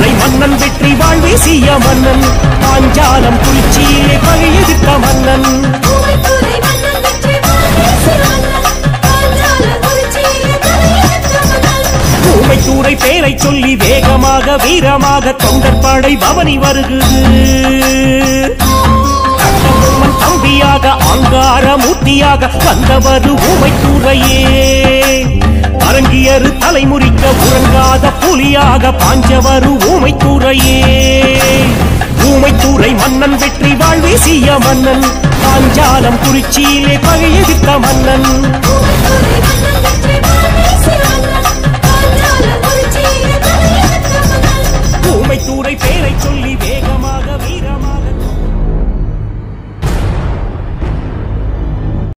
ஊமைத்தூரை மன்னன் வெற்றி வாழ்வீசிய மன்னன் பாஞ்சாலம் குறிச்சியிலே பகையெடுத்த மன்னன் ஊமைத்தூரை பேரை சொல்லி வேகமாக வீரமாக தொண்டற்படை பவனி வருகுது தம்பியாக அங்கார மூர்த்தியாக வந்தவர் ஊமைத்தூரையே அரங்கியரு தலைமுறிக்க உறங்காத புலியாக பாஞ்சவர் ஊமைத்தூரையே ஊமைத்தூரை மன்னன் வெற்றி வாழ்வீசிய மன்னன் பாஞ்சாலம் குறிச்சியிலே பகையெடுத்த மன்னன்